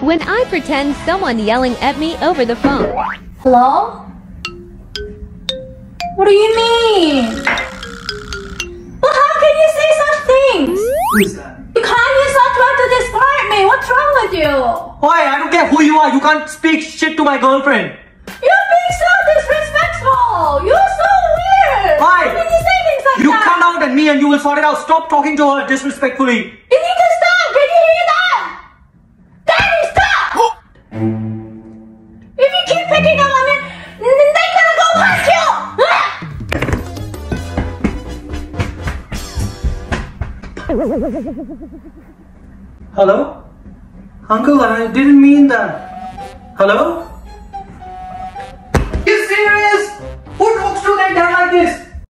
When I pretend someone yelling at me over the phone. Hello? What do you mean? But how can you say such things? Who is that? You can't use that word to describe me. What's wrong with you? Why? I don't care who you are. You can't speak shit to my girlfriend. You're being so disrespectful. You're so weird. Why? How can you say things like You that? come out at me and you will sort it out. Stop talking to her disrespectfully. You need to stop. Can you hear that? Daddy, stop. If you keep picking up on it, they're gonna go punch you. Hello? Uncle, I didn't mean that. Hello?